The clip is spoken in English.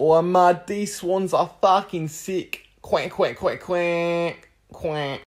Oh, mad, these swans are fucking sick. Quack, quack, quack, quack, quack.